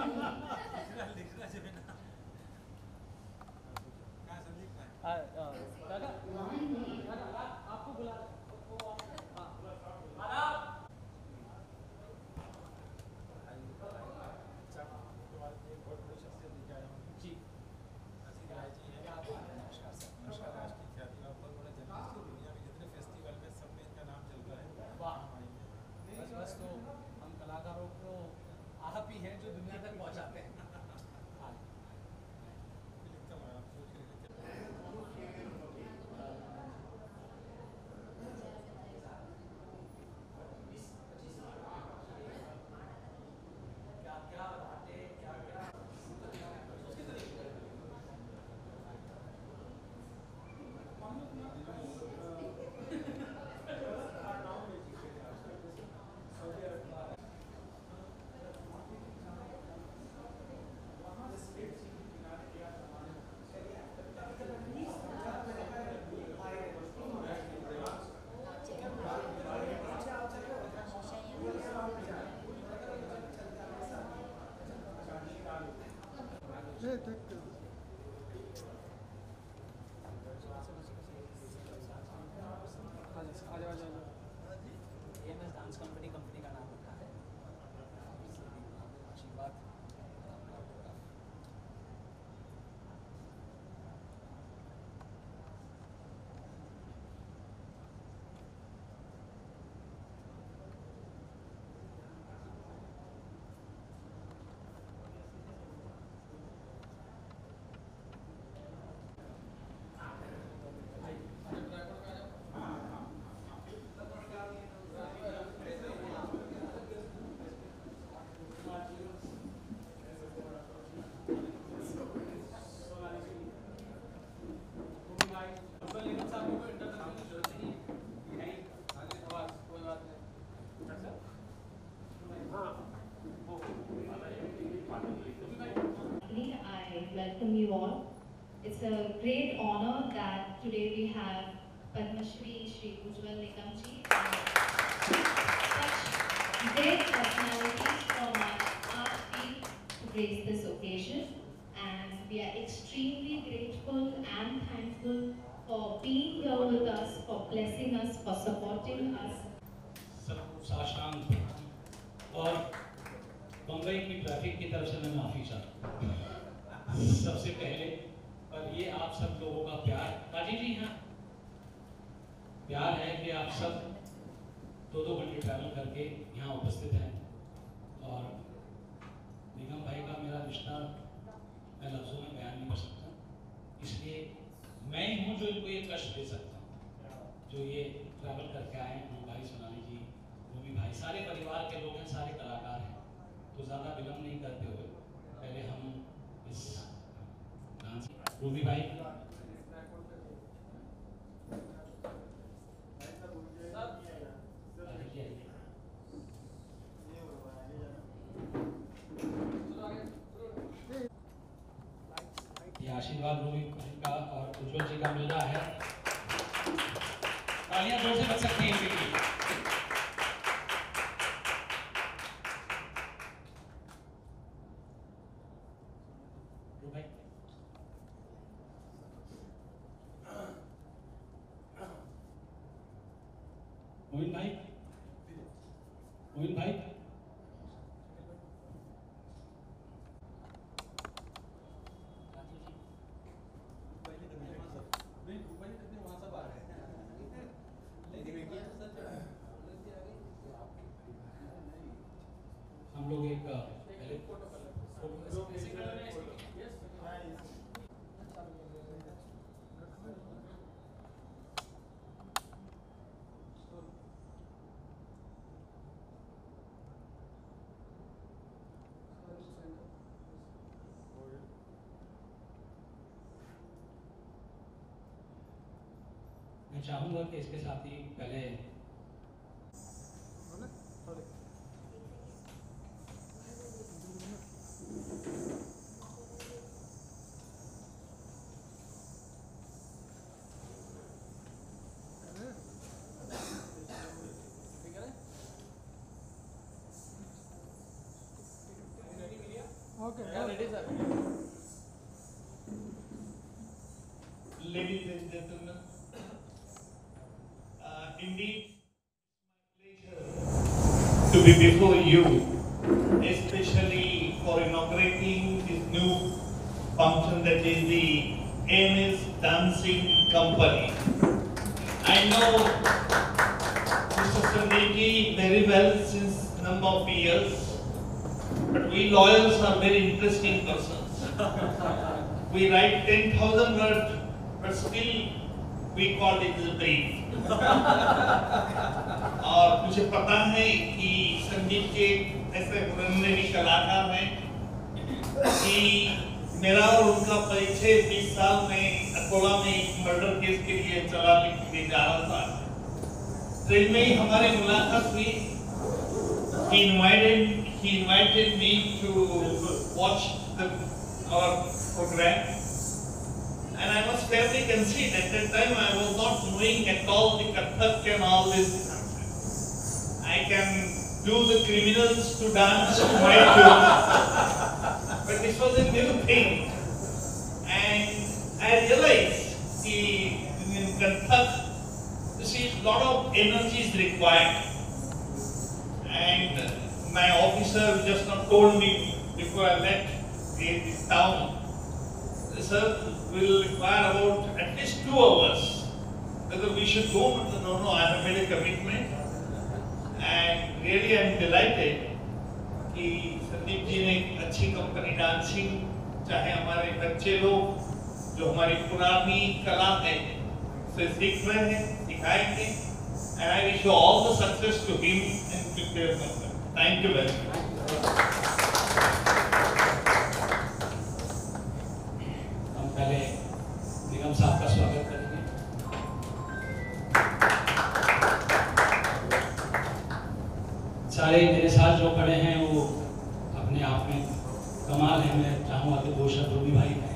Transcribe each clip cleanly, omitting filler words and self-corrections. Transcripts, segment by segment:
लिखना जो है ना संदीप आपको बुला जी नमस्कार। आज की ख्याति आप बहुत बड़ा जर्नलिस्ट हो, दुनिया में जितने फेस्टिवल में सब में इनका नाम चल रहा है। वाह बस तो हम कलाकारों को आप ही हैं जो दुनिया तक पहुंचाते हैं। डांस कंपनी का नाम रखा है आशीर्वाद। I welcome you all. It's a great honor that today we have Padma Shri Ujjwal Nikamji and such great personalities from our art field to grace this occasion. And we are extremely grateful and thankful for being here with us, for blessing us, for supporting us. सबको साष्टांग और बम्बई की traffic की तरफ से मैं माफी चाहता हूँ सबसे पहले। पर ये आप सब लोगों का प्यार, काजी जी हाँ प्यार है कि आप सब 2-2 घंटे ट्रैवल करके यहाँ उपस्थित हैं। और निगम भाई का मेरा रिश्ता मैं लफ्जों में बयान नहीं कर सकता, इसलिए मैं ही हूँ जो इनको ये कष्ट दे सकता हूँ। जो ये ट्रैवल करके आए हैं भाई, सोनाली जी, रूबी भाई, सारे परिवार के लोग हैं, सारे कलाकार हैं। तो ज़्यादा विलम्ब नहीं करते हुए पहले हम इस डांस रूबी भाई ये आशीर्वाद रूबी भाई का और उज्जवल जी का मिल रहा है। तालियां जोर से बज सकती हैं इनके लिए। मोइन भाई, मोइन भाई, हम लोग एक पहले मैं चाहूंगा कि इसके साथ ही पहले Okay, ready, sir. Ladies and gentlemen, indeed, pleasure to be before you, especially for inaugurating this new function that is the AMS Dancing Company. I know Mr. Sandeep very well since number of years, but we lawyers are very interesting persons. We write 10,000 words, but still we call it as a brief. और मुझे पता है कि संदीप के ऐसे हुनरमंद कलाकार हैं कि मेरा और उनका परिचय 20 साल में अकोला में एक मर्डर केस के लिए चला के जा रहा था। ट्रेन में ही हमारी मुलाकात हुई। He invited me to watch our program, and I was fairly concerned. At that time, I was not knowing at all the Kathak and all this. I can do the criminals to dance to my tune, but this was a new thing, and I realized that in Kathak, you see, a lot of energy is required. And my officer just not told me before I left this town, sir, will require about at least 2 hours. Whether we should go, no, I have made a commitment. And really I am delighted कि संदीप जी ने एक अच्छी company dancing, चाहे हमारे बच्चे लोग जो हमारी पुरानी कला है उसे सीख रहे हैं, सिखाएंगे, and I wish you all the success to him and to their family. Thank you very much. हम पहले निगम साहब का स्वागत करेंगे। सारे मेरे साथ जो खड़े हैं वो अपने आप में कमाल है। मैं चाहूँगा कि 2 शब्द रूबी भाई कहें।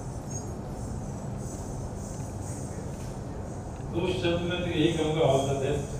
2 शब्द में तो यही कहूँगा, ऑल द बेस्ट।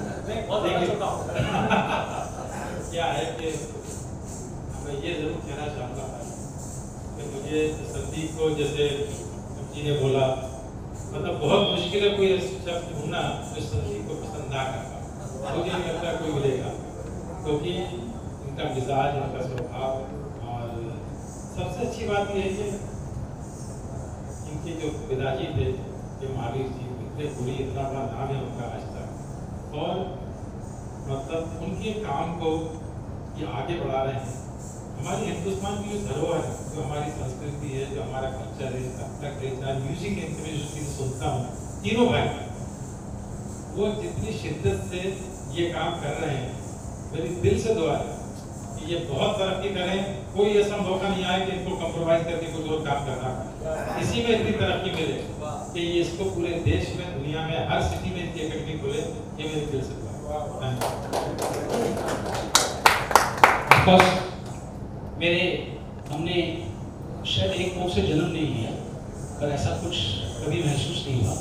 क्या है कि मैं ये जरूर कहना चाहूँगा कि मुझे संदीप को, जैसे जी ने बोला, मतलब बहुत मुश्किल है कोई शब्द ढूंढना जो संदीप को पसंद ना करता। मुझे नहीं लगता कोई मिलेगा, क्योंकि इनका मिजाज, इनका स्वभाव, और सबसे अच्छी बात यह है कि इनके जो पिताजी थे, जो महावीर जी, इतने पूरी इतना बड़ा नाम है उनका आज तक, और मतलब उनके काम को ये आगे बढ़ा रहे हैं। हमारी हिंदुस्तान की जो धरोहर है, जो हमारी संस्कृति है, जो हमारा कल्चर है, तब तक म्यूजिक इंस्ट्रूमेंट सुनता हूँ, तीनों भाई वो जितनी शिद्दत से ये काम कर रहे हैं, मेरी दिल से दुआ है कि ये बहुत तरक्की करें। कोई ऐसा मौका नहीं आए कि इनको कंप्रोमाइज करके कुछ और काम करना पड़े। इसी में इतनी तरक्की मिले कि ये इसको पूरे देश में, दुनिया में, हर सिटी में इनकी एकेडमी खुले, ये मेरे दिल से दुआ है। हमने शायद एक मुंह से जन्म नहीं लिया, पर ऐसा कुछ कभी महसूस नहीं हुआ।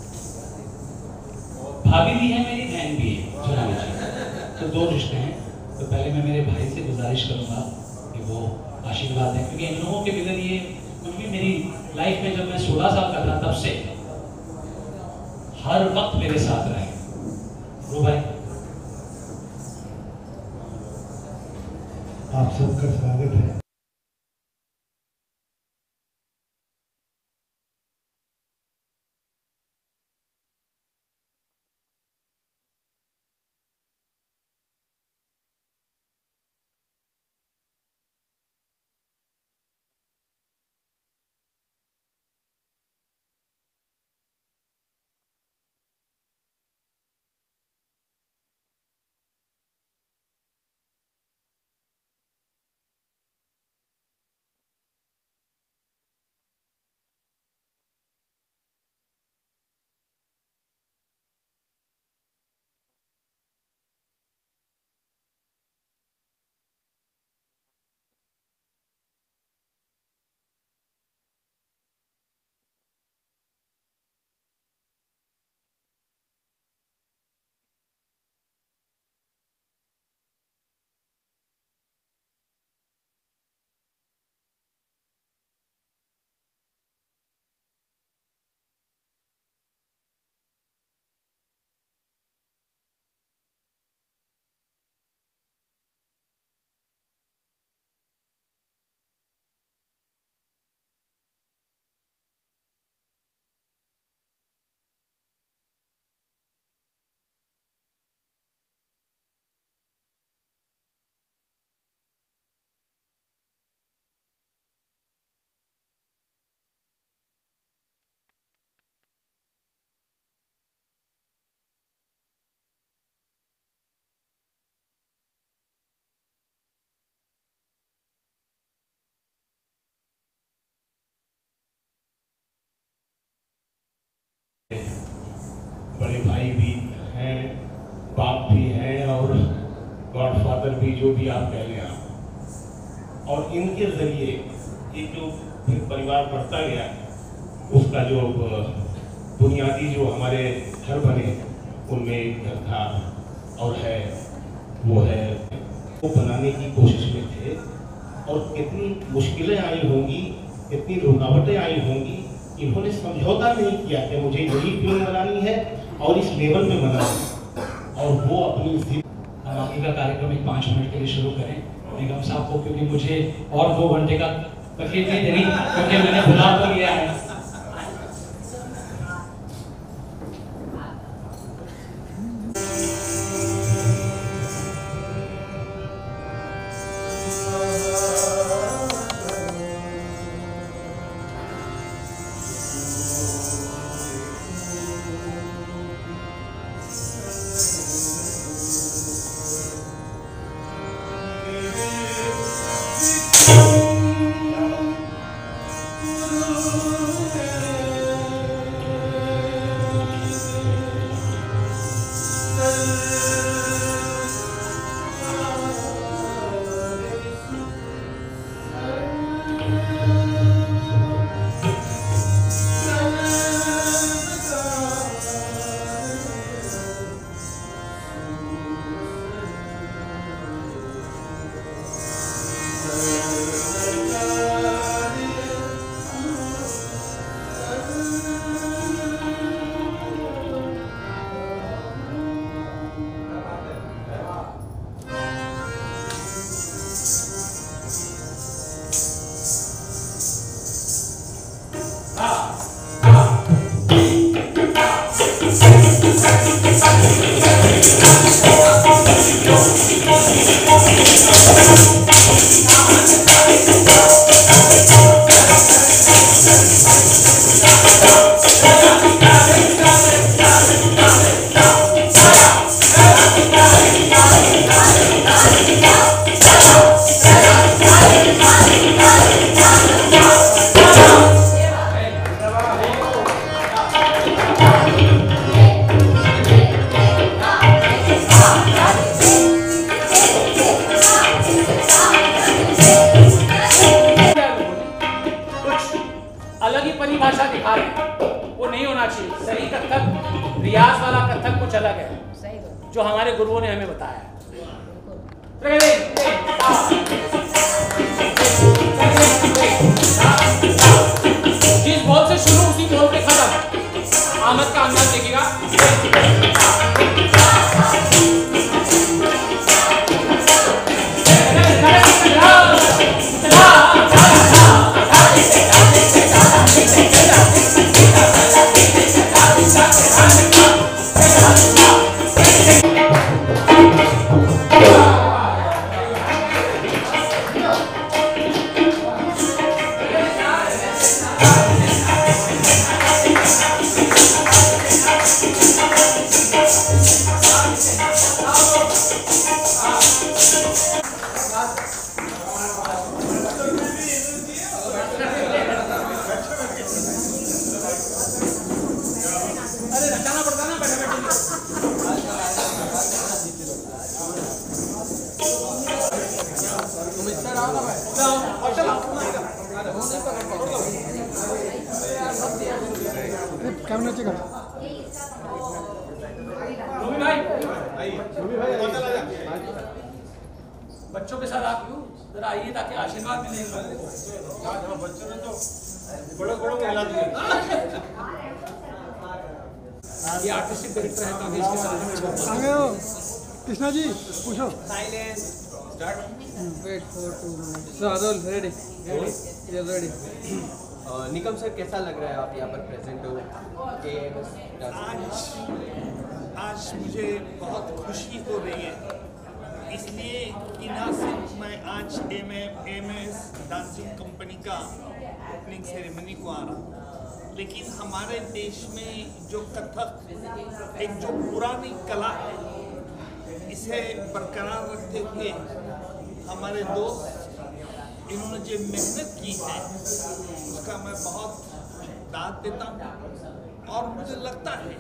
भाभी भी है मेरी, बहन भी है, सोनाली जी, तो 2 रिश्ते हैं। तो पहले मैं मेरे भाई से गुजारिश करूंगा कि वो आशीर्वाद है, क्योंकि इन लोगों के बगैर ये कुछ भी मेरी लाइफ में, जब मैं 16 साल का था तब से हर वक्त मेरे साथ रहे। रो भाई, आप सबका स्वागत है। बड़े भाई भी हैं, बाप भी हैं और गॉडफादर भी, जो भी आप कह लें आप। और इनके ज़रिए ये जो फिर परिवार बढ़ता गया, उसका जो बुनियादी जो हमारे घर बने, उनमें एक घर था और है, वो बनाने की कोशिश में थे। और कितनी मुश्किलें आई होंगी, कितनी रुकावटें आई होंगी, इन्होंने समझौता नहीं किया कि मुझे यही फिल्म बनानी है और इस लेवल में बनानी है, और वो अपनी हम आगे का कार्यक्रम एक 5 मिनट के लिए शुरू करें निगम साहब को, क्योंकि मुझे और 2 घंटे का तकलीफ नहीं देनी, क्योंकि मैंने बुला तो लिया है। परिभाषा दिखा रहे हैं, वो नहीं होना चाहिए। सही कथक, रियाज वाला कथक कुछ अलग है, जो हमारे गुरुओं ने हमें बताया है। जिस बॉल से शुरू उसी बॉल पे खत्म। आमद का अंदाज देखिएगा। बच्चों के साथ आप जरा आइए ताकि आशीर्वाद मिले बच्चों ने तो बड़े बड़ों को हिला दिया। ये आर्टिस्टिक डायरेक्टर है ताकि इसके साथ आगे हो कृष्णा जी पूछो। Silence start. Wait for 2 minutes. So अदुल रेडी रेडी। निकम सर, कैसा लग रहा है आप यहाँ पर प्रेजेंट हो? आज मुझे बहुत खुशी हो रही है, इसलिए कि ना सिर्फ मैं आज एमएस डांसिंग कंपनी का ओपनिंग सेरेमनी को आ रहा, लेकिन हमारे देश में जो कथक एक जो पुरानी कला है, इसे बरकरार रखते हुए हमारे दोस्त इन्होंने जो मेहनत की है उसका मैं बहुत दाद देता हूँ। और मुझे लगता है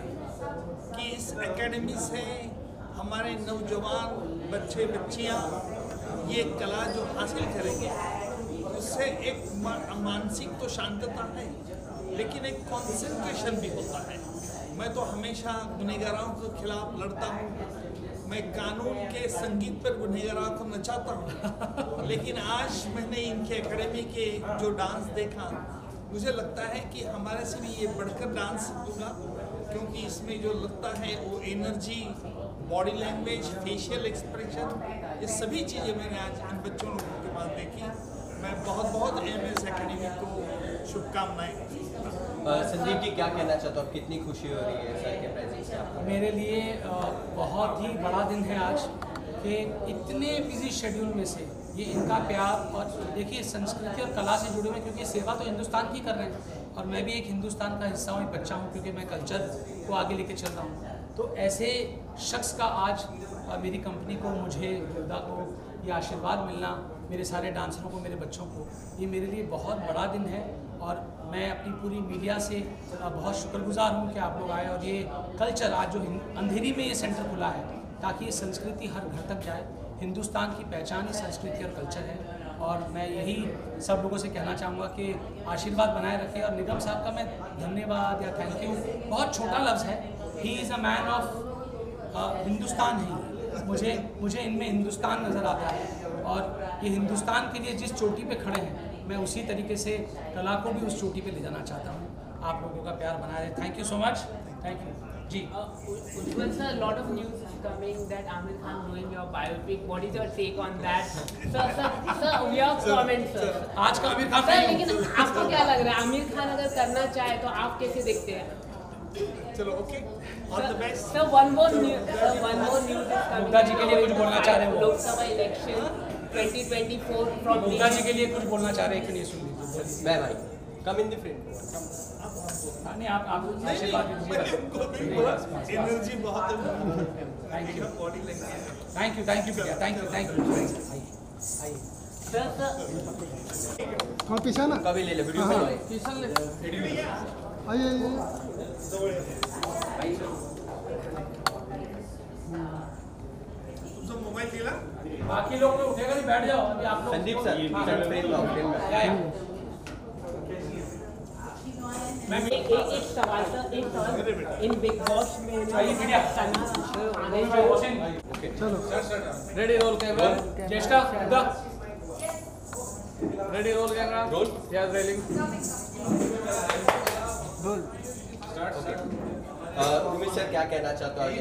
कि इस एकेडमी से हमारे नौजवान बच्चे बच्चियां ये कला जो हासिल करेंगे उससे एक मानसिक तो शांतता है, लेकिन एक कंसंट्रेशन भी होता है। मैं तो हमेशा गुनहगारों के खिलाफ लड़ता हूँ, मैं कानून के संगीत पर गुनहगारों को नचाता हूँ, लेकिन आज मैंने इनके एकेडमी के जो डांस देखा, मुझे लगता है कि हमारे से भी ये बढ़कर डांस होगा, क्योंकि इसमें जो लगता है वो energy, body language, facial expression, ये सभी चीज़ें मैंने आज इन बच्चों लोगों के पास देखी। मैं बहुत एमएस एकेडमी को शुभकामनाएं। संदीप जी क्या कहना चाहते हो आप, कितनी खुशी हो रही है सर के प्रेजेंस से आपको? मेरे लिए बहुत ही बड़ा दिन है आज कि इतने बिजी शेड्यूल में से ये इनका प्यार, और देखिए संस्कृति और कला से जुड़े हुए, क्योंकि सेवा तो हिंदुस्तान की कर रहे हैं और मैं भी एक हिंदुस्तान का हिस्सा हूँ, एक बच्चा हूँ, क्योंकि मैं कल्चर को आगे लेके चल रहा हूँ। तो ऐसे शख्स का आज मेरी कंपनी को, मुझे, योद्धा को ये आशीर्वाद मिलना, मेरे सारे डांसरों को, मेरे बच्चों को, ये मेरे लिए बहुत बड़ा दिन है। और मैं अपनी पूरी मीडिया से बहुत शुक्रगुजार हूँ कि आप लोग आए और ये कल्चर आज जो अंधेरी में ये सेंटर खुला है, ताकि ये संस्कृति हर घर तक जाए। हिंदुस्तान की पहचान ही संस्कृति और कल्चर है, और मैं यही सब लोगों से कहना चाहूँगा कि आशीर्वाद बनाए रखें। और निगम साहब का मैं धन्यवाद या थैंक यू, बहुत छोटा लफ्ज़ है, he is a man of Hindustan है। मुझे इनमें हिंदुस्तान नज़र आता है, और ये हिंदुस्तान के लिए जिस चोटी पे खड़े हैं, मैं उसी तरीके से कला को भी उस चोटी पे ले जाना चाहता हूँ। आप लोगों का प्यार बना रहे। Thank you so much, thank you ji. Ujjwal sir, a lot of news is coming that Aamir Khan doing your biopic. What is your take on that? Sir, your comment sir. आज का आमिर खान सर, लेकिन आपको क्या लग रहा है, आमिर खान अगर करना चाहे तो आप कैसे देखते हैं? चलो okay, all the best. Sir, one more news is coming. Mugdha ji के लिए कुछ बोलना चाह रहे हो? लोकसभा इलेक्शन 2024 from मुग्धा जी के लिए कुछ बोलना चाह रहे हैं कि नहीं? सुन लीजिए। मैं भाई कम इन द फ्रेम। नहीं, आप आशीर्वाद दीजिए। एनर्जी बहुत है। Thank you, body language. Thank you भैया, थैंक यू। आइए सर हाँ पीछे ना, कभी ले ले वीडियो हाँ, बनाए। आइए तुम सब मोबाइल दिला? बाकी लोग तो उठेगा नहीं, बैठ जाओ अभी आप लोग। संदीप सर फ्रेम लो, फ्रेम लो। एक सवाल सर, इन बिग बॉस में चलो ready roll camera, Cheshta Mugdha, ready roll camera, roll yes railing, roll. Umesh sir क्या कहना चाहते हो?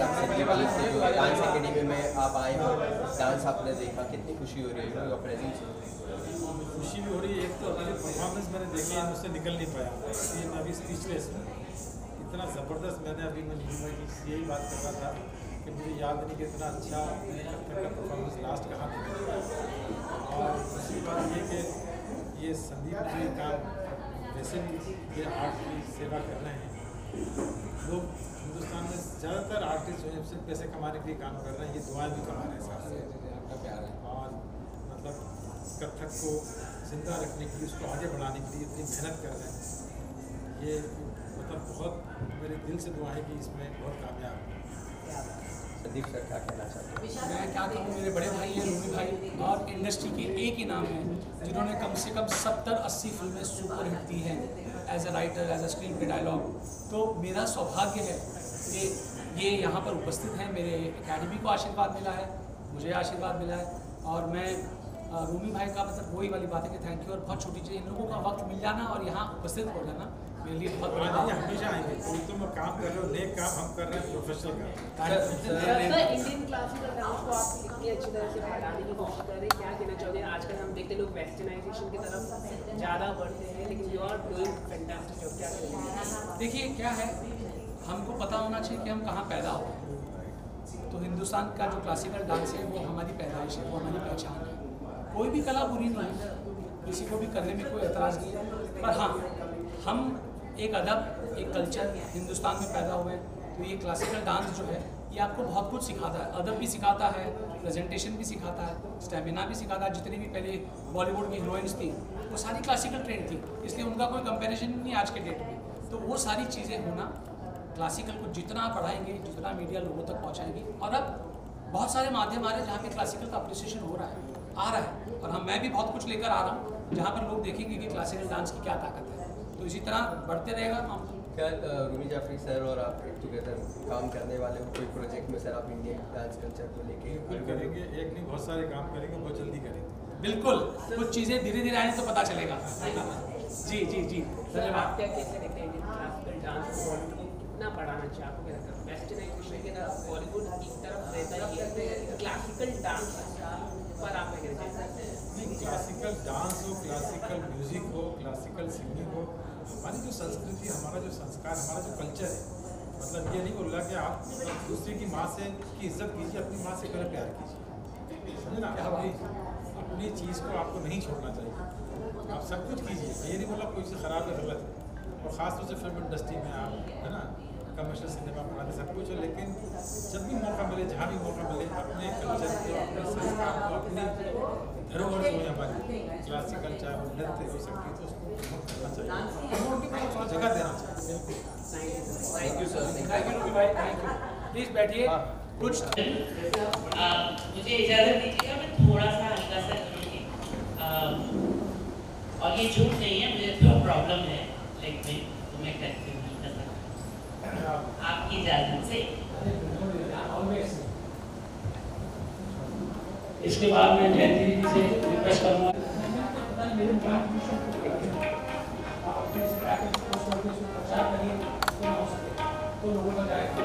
डांस एकेडमी में आप आए हो, डांस आपने देखा, कितनी खुशी हो रही है योर प्रेजेंस? खुशी भी हो रही है। एक तो अभी परफॉर्मेंस मैंने देखी है, मुझसे निकल नहीं पाया, इसलिए मैं अभी स्पीचलेस हूँ। इतना ज़बरदस्त मैंने अभी मैं यही बात कर रहा था कि मुझे याद नहीं कि इतना अच्छा कथक का परफॉर्मेंस लास्ट कहाँ था। और दूसरी बात ये कि ये संदीप जी का वैसे भी ये आर्ट की सेवा कर रहे हैं। लोग हिंदुस्तान में ज़्यादातर आर्टिस्ट जो है सिर्फ पैसे कमाने के लिए काम कर रहे हैं, ये दुआएं भी कमा रहे हैं साथ से। आपका प्यार है, और मतलब कथक को जिंदा रखने के लिए, उसको आगे बढ़ाने के लिए इतनी मेहनत कर रहे हैं। ये मतलब बहुत मेरे दिल से दुआ है कि इसमें बहुत कामयाब। संदीप सर क्या कहना चाहते हैं? मैं क्या कहूँ, मेरे बड़े भाई हैं रूमी भाई, और इंडस्ट्री के एक ही नाम है जिन्होंने कम से कम 70-80 फिल्में सुपर हिट दी हैं as a writer, as a screen पे डायलॉग। तो मेरा सौभाग्य है कि ये यहाँ पर उपस्थित हैं, मेरे एकेडमी को आशीर्वाद मिला है, मुझे आशीर्वाद मिला है, और मैं रूमी भाई का मतलब वही वाली बात है कि थैंक यू। और बहुत छोटी चीज़, इन लोगों का वक्त मिल जाना और यहाँ उपस्थित हो जाना मेरे लिए बहुत बड़ा बात है। हमेशा आएंगे, कोई तुम काम कर रहे हो, नेक काम हम कर रहे हैं, प्रोफेशनल काम। सर, इंडियन क्लासिकल डांस को आप इतनी अच्छी तरह से बढ़ाने की कोशिश कर रहे हैं, क्या कहना चाहोगे? आजकल हम देखते लोग वेस्टर्नाइजेशन की तरफ ज़्यादा बढ़ते हैं, लेकिन you are doing fantastic job. क्या करेंगे? देखिए क्या है, हमको पता होना चाहिए कि हम कहाँ पैदा हुए हैं। तो हिंदुस्तान का जो क्लासिकल डांस है वो हमारी पैदाइश है, वो हमारी पहचान है। कोई भी कला बुरी नहीं है, किसी को भी करने में कोई एतराज़ नहीं है, पर हाँ, हम एक अदब, एक कल्चर हिंदुस्तान में पैदा हुए हैं। तो ये क्लासिकल डांस जो है ये आपको बहुत कुछ सिखाता है, अदब भी सिखाता है, प्रेजेंटेशन भी सिखाता है, स्टेमिना भी सिखाता है। जितनी भी पहले बॉलीवुड की हीरोइंस थी वो सारी क्लासिकल ट्रेंड थी, इसलिए उनका कोई कंपैरिजन नहीं आज के डेट में। तो वो सारी चीज़ें होना क्लासिकल को जितना पढ़ाएंगे, जितना मीडिया लोगों तक पहुँचाएंगे, और अब बहुत सारे माध्यम आ रहे हैं जहाँ पे क्लासिकल का अप्रिसिएशन हो रहा है, और मैं भी बहुत कुछ लेकर आ रहा हूँ जहाँ पर लोग देखेंगे कि क्लासिकल डांस की क्या ताकत है। तो इसी तरह बढ़ते रहेगा काम। क्या रूमी जाफरी सर और आप टुगेदर काम करने वाले हो कोई प्रोजेक्ट में सर, आप इंडियन डांस कल्चर को लेके? बिल्कुल करेंगे, एक नहीं बहुत सारे काम करेंगे, बहुत जल्दी करेंगे। बिल्कुल, कुछ चीज़ें धीरे धीरे आने तो पता चलेगा। जी जी जी, सर आप क्या कैसे देखते हैं इंडियन क्लासिकल डांस बॉलीवुड को कितना बढ़ाना चाहिए? आपको क्या लगता है वेस्टर्नाइजेशन के तरफ बॉलीवुड की तरफ रहता है, क्लासिकल डांस पर आप क्या कहते हैं? नहीं, क्लासिकल डांस हो, क्लासिकल म्यूजिक हो, क्लासिकल सिंगिंग हो, हमारी जो संस्कृति, हमारा जो संस्कार, हमारा जो कल्चर है, मतलब ये नहीं बोल रहा कि आप दूसरे की माँ से की इज्जत कीजिए, अपनी माँ से पहले प्यार कीजिए, समझे ना? अपनी चीज़ को आपको नहीं छोड़ना चाहिए, आप सब कुछ कीजिए। ये नहीं बोला कोई चीज़ ख़राब है, गलत है, और ख़ासतौर से फिल्म इंडस्ट्री में आप, है ना, कमर्शियल सिनेमा बनाते सब कुछ है, लेकिन जब भी मौका मिले, जहाँ भी मौका मिले, अपने कल्चर को, अपने संस्कार को, अपनी धरोहर जो है हमारी क्लासिकल, चाहे वो नृत्य हो, संगीत हो, उसको प्रमोट करना चाहिए, उसको जगह देना चाहिए। Thank you sir, thank you भाई, थैंक यू। प्लीज़ बैठिए। कुछ मुझे इजाज़त दीजिएगा, मैं थोड़ा सा हल्का सा करूँगी, और ये झूठ नहीं है, मुझे थोड़ा प्रॉब्लम है लेग में, तो मैं करती हूँ हल्का सा, आपकी इजाज़त से। इसके बाद मैं जयंती जी से रिक्वेस्ट करूँगा तो लोगों का जाएगा।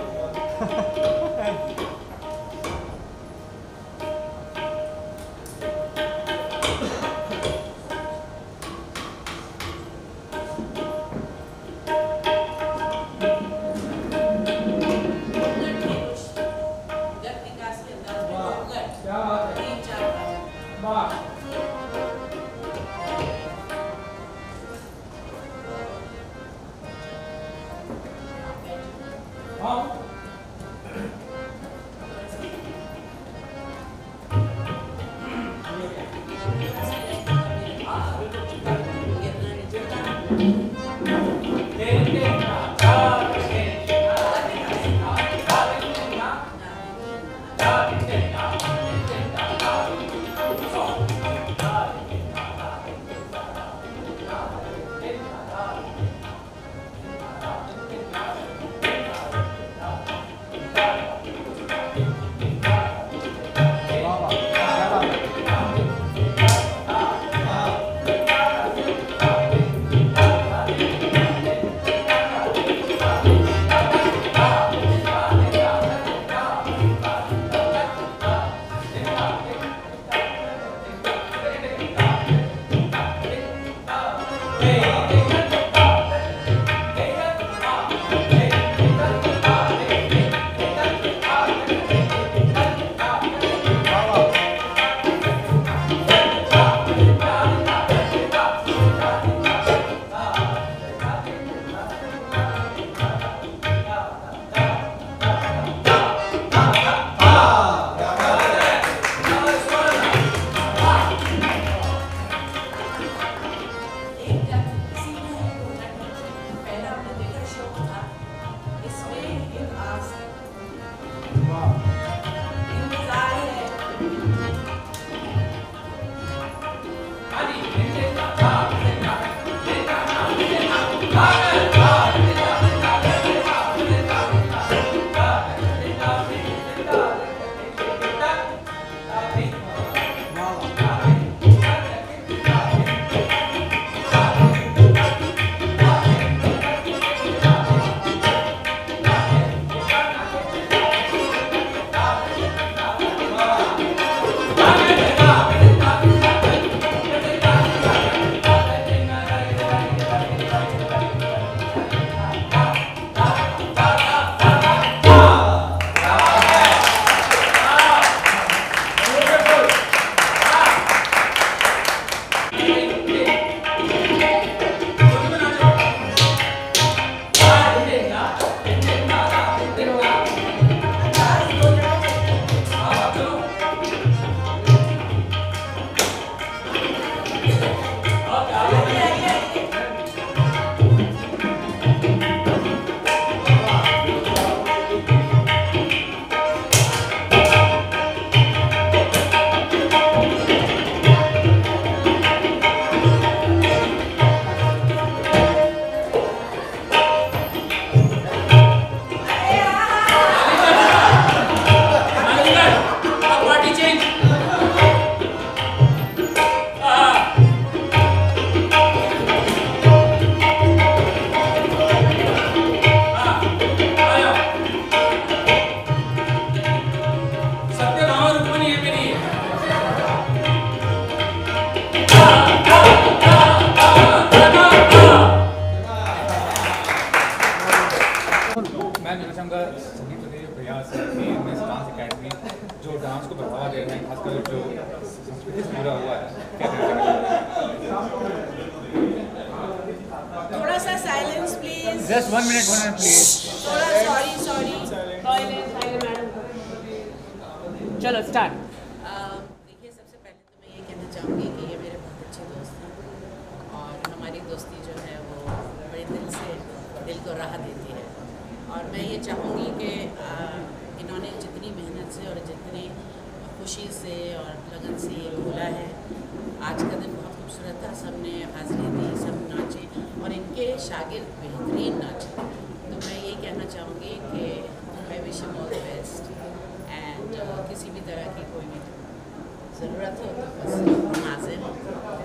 Just 1 minute, please. Sorry madam चलो स्टार्ट। देखिए, सबसे पहले तो मैं ये कहना चाहूँगी कि ये मेरे बहुत अच्छे दोस्त हैं और हमारी दोस्ती जो है वो बड़े दिल को राह देती है। और मैं ये चाहूँगी कि इन्होंने जितनी मेहनत से और जितनी खुशी से और लगन से ये बोला है, आज का दिन बहुत खूबसूरत था, सब ने हाजिरी दी, सब नाचे और इनके शागिर्द बेहतरीन नाचे। तो मैं ये कहना चाहूँगी कि I wish you all the best and किसी भी तरह की कोई भी ज़रूरत हो तो बस हाजिर हो।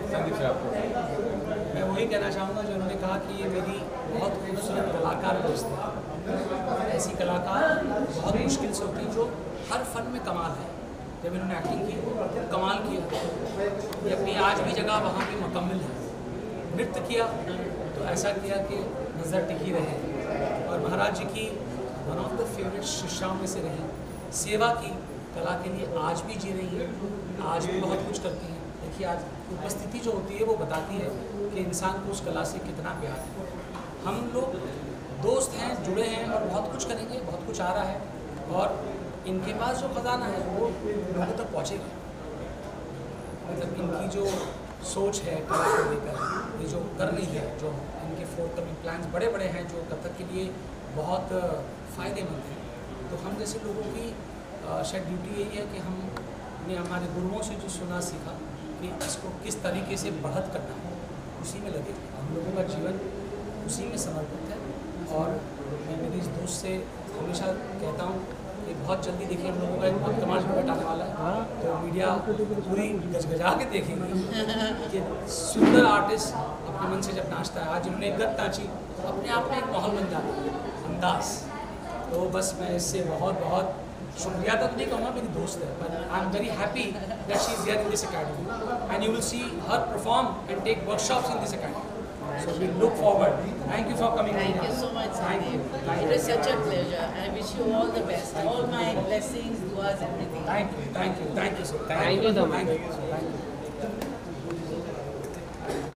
मैं वही कहना चाहूँगा जो उन्होंने कहा कि ये मेरी बहुत खूबसूरत कलाकार दोस्त है। ऐसी कलाकार बहुत मुश्किल से होती जो हर फन में कमाल है। जब इन्होंने एक्टिंग की कमाल किया, ये अपनी आज भी जगह वहाँ पे मुकम्मल है। नृत्य किया तो ऐसा किया कि नज़र टिकी रहे और महाराज जी की वन ऑफ द फेवरेट शिष्याओं में से रही। सेवा की, कला के लिए आज भी जी रही है, आज भी बहुत कुछ करती हैं। देखिए, आज उपस्थिति जो होती है वो बताती है कि इंसान को उस कला से कितना प्यार है। हम लोग दोस्त हैं, जुड़े हैं और बहुत कुछ करेंगे, बहुत कुछ आ रहा है और इनके पास जो खजाना है वो लोगों तक पहुँचेगा। मतलब इनकी जो सोच है कला को लेकर, ये जो कर रही है, जो इनके फोरकमिंग प्लान्स बड़े बड़े हैं जो कथक के लिए बहुत फ़ायदेमंद हैं। तो हम जैसे लोगों की शायद ड्यूटी यही है कि हमने हमारे गुरुओं से जो सुना सीखा कि इसको किस तरीके से बढ़त करना है, उसी में लगे। हम लोगों का जीवन उसी में समर्पित है और मैं मेरे इस दोस्त से हमेशा कहता हूँ कि बहुत जल्दी देखिए हम लोगों का एक बहुत कमाल इवेंट आने वाला है। तो मीडिया पूरी गजगजा के देखेंगे कि सुंदर आर्टिस्ट अपने मन से जब नाचता है। आज उन्होंने एक गत नाची तो अपने आप में एक माहौल बन जाता है, अंदाज। तो बस मैं इससे बहुत बहुत शुक्रिया तो नहीं कहूँगा, मेरी दोस्त है, but I am very happy that she is here in this academy and you will see her perform and take workshops in this academy. So we look forward. Thank you for coming. Thank you so much, Sandeep. It was such a pleasure. I wish you all the best. All my blessings, duas, everything. Thank you so much. Thank you so much. Thank you.